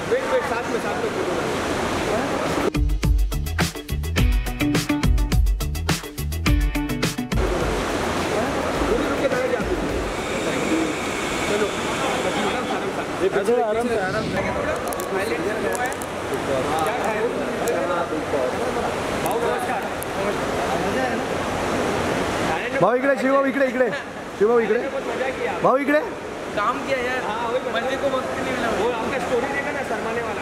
Wait साथ में चलो आराम से भाऊ इकडे, शिवभाऊ इकडे, शिवभाऊ इकडे, भाऊ इकडे काम किया यार। बंदे को वक्त नहीं मिला। वो आपका स्टोरी देखा ना शर्माने वाला,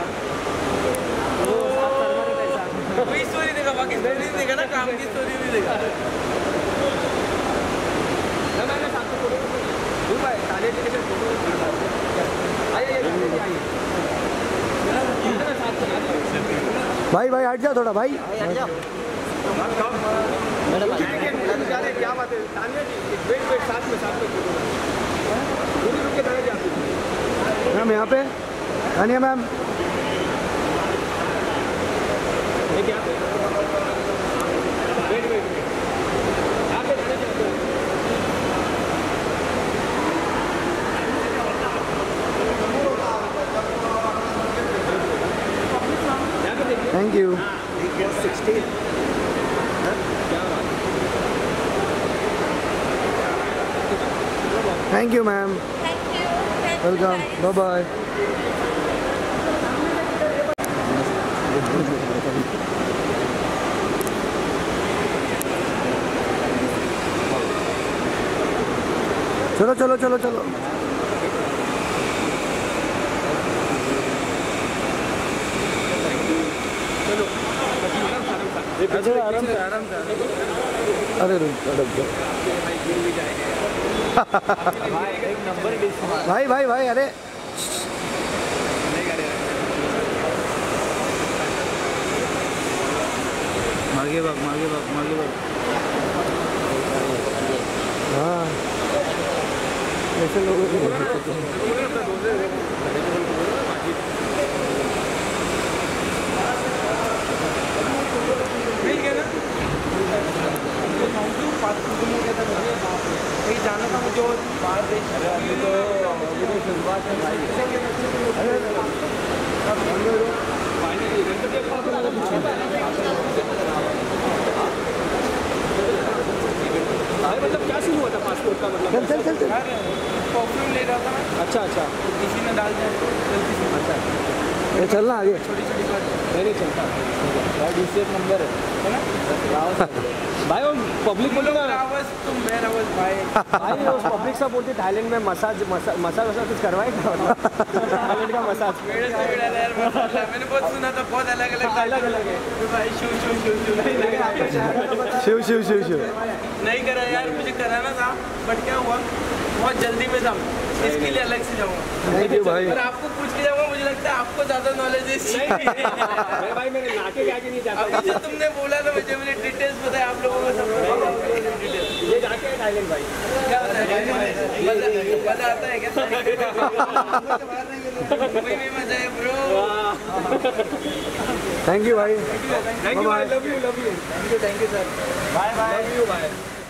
वही स्टोरी देखा, बाकी स्टोरी नहीं देखा ना, काम की स्टोरी नहीं देखा ना। मैंने साथ में फोटो भाई ताले के लिए फोटो आइए भाई हट जाओ थोड़ा, भाई हट जाओ। क्या बात है तानिया जी, वेट साथ में फोटो रुक के बैठ जाते मैम यहाँ पे तानिया मैम। क्या वेट यहाँ पे रहने चाहते हो? Thank you. Thank you ma'am, welcome, bye bye. चलो चलो चलो चलो आराम से अरे रुक जाओ भाई अरे मागे भाग हाँ ऐसे लोगों को कहीं जाना था मुझे बाहर देश। मतलब क्या सीन हुआ था पासपोर्ट का? मतलब चल परफ्यूम ले रहा था मैं। अच्छा किसी ने डाल दिया गलती से। अच्छा चलना आगे, छोटी बात मेरे चलता भाई, दूसरे नंबर है ना भाई। वो पब्लिक बोलो रावस, तुम मैं रावस भाई वो पब्लिक सब बोलते थाईलैंड में मसाज कुछ करवाएगा थाईलैंड का मसाज। मैंने बहुत सुना था, बहुत अलग है भाई। शिव नहीं करा यार, मुझे कराना था बट क्या हुआ, बहुत जल्दी में था, इसके लिए अलग से जाऊँगा। थैंक यू भाई। और आपको पूछ के जाऊँगा, मुझे लगता है आपको ज़्यादा नॉलेज है। भाई मैंने नाके आगे नहीं जाता। अभी जो तुमने बोला था मुझे, मैंने डिटेल्स बताया आप लोगों को सब। ये जाके है थाईलैंड भाई, क्या मजा आता है क्या? कोई भी मजा है ब्रो। थैंक यू भाई, thank you, love you. Thank you sir, bye bye.